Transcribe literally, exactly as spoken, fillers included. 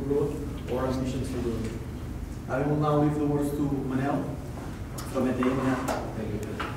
road or emissions for the road. I will now leave the words to Manel. Somente aí, né?